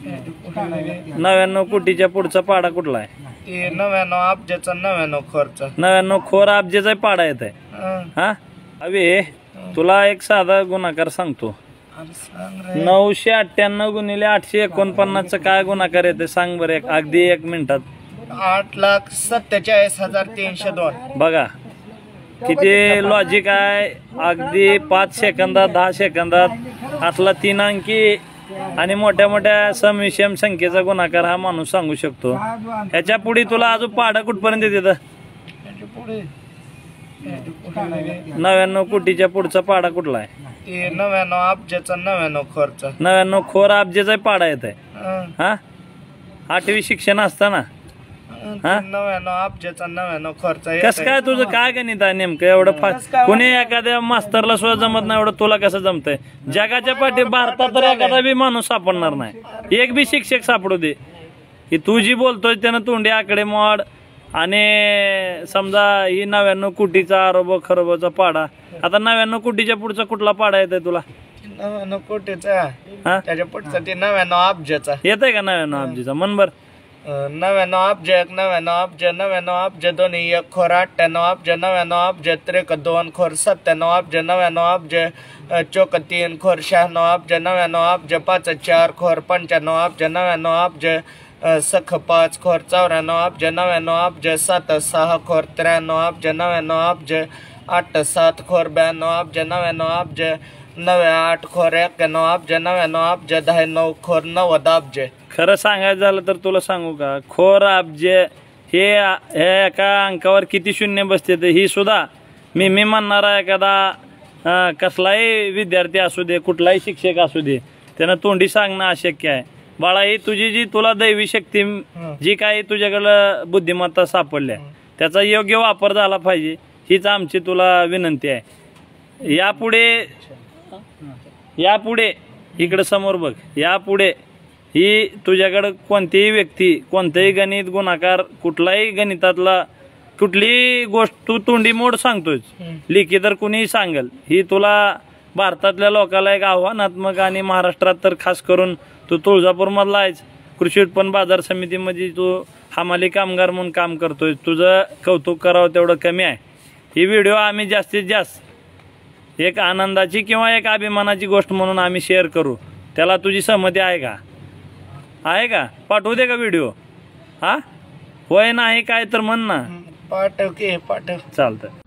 99 कोटीच्या पुढचा पाडा कुठला आहे? ते 99 अब्जाचा 99 खर्च 99 खोर अब्जाचा पाडा येत आहे. हा अवे तुला एक साधा गुणाकार सांगतो. 998 गुणिले 849 काय गुणाकार येते सांग बरं अगदी 1 मिनिटात. 8,47,302. बघा किती लॉजिक आहे. अगदी 5 सेकंदात 10 सेकंदात असला 3 अंकी आणि मोठ्या मोठ्या समविषम संख्येचा गुणाकार हा माणूस सांगू शकतो. ह्याच्या पुढे तुला अजून पाडा कुठपर्यंत येते? 99 कोटीच्या पुढचा पाडा कुठला आहे? ते 99 अब्जाचा 99 खर्च 99 खोर अब्जाचा पाडा येत आहे. हा 8वी शिक्षण असताना 99 अब्जाचा 99 खर्च. कसं काय तुझं काय गणित आहे नेमकं एवढं फास्ट? कोणी एखाद्या मास्तरला सुद्धा जमत नाही एवढं तुला कसं जमतंय? जगाच्या पाठी भारतात तर एखादा बी माणूस सापडणार नाही. एक बी शिक्षक सापडू दे की तू जी बोलतोय त्यानं तोंडी आकडे मोड आणि समजा ही 99 कोटीचा अरब खरबचा पाडा. आता 99 कोटीच्या पुढचा कुठला पाडा येतोय तुला? 99 कोटीचा त्याच्या पुढचा ते 99 अब्जाचा येत आहे का? 99 अब्जाचा मन बर 99 अब्ज 99 अब्ज 99 अब्ज 2 1 खोर 98 अब्ज 99 अब्ज 3 2 खोर 97 अब्ज 99 अब्ज 4 3 खोर 96 अब्ज 99 अब्ज 5 4 खोर 95 अब्ज 99 अब्ज 6 5 खोर 94 अब्ज 99 अब्ज 7 6 खोर 93 अब्ज 99 अब्ज 8 7 खोर 92 अब्ज 99 अब्ज 9 8 खोर 91 अब्ज 99 अब्ज 10 9 खोर 90 अब्ज. खरं सांगायचं झालं तर तुला सांगू का खोर अब्ज हे एका अंकावर किती शून्य बसते ही सुद्धा मी म्हणणारा एखादा कसलाही विद्यार्थी असू दे कुठलाही शिक्षक असू दे त्यानं तोंडी सांगणं अशक्य आहे. बाळा ही तुझी जी तुला दैवी शक्ती जी काही तुझ्याकडं बुद्धिमत्ता सापडल्या त्याचा योग्य वापर झाला पाहिजे हीच आमची तुला विनंती आहे. यापुढे इकडे समोर बघ. यापुढे ही तुझ्याकडे कोणतीही व्यक्ती कोणतेही गणित गुणाकार कुठलाही गणितातला कुठलीही गोष्ट तू तोंडी मोड सांगतोय लिखी तर कुणीही सांगेल ही तुला भारतातल्या लोकांना एक आव्हानात्मक आणि महाराष्ट्रात तर खास करून तू तुळजापूर मधला आहेस. कृषी उत्पन्न बाजार समितीमध्ये तू हमाली कामगार म्हणून काम करतोय. तुझं कौतुक करावं तेवढं कमी आहे. ही व्हिडिओ आम्ही जास्तीत जास्त एक आनंदाची किंवा एक अभिमानाची गोष्ट म्हणून आम्ही शेअर करू. त्याला तुझी सहमती आहे का? आहे का? पाठवू दे का व्हिडिओ? हा होय नाही काय तर म्हण ना. पाठव की पाठव. चालतं.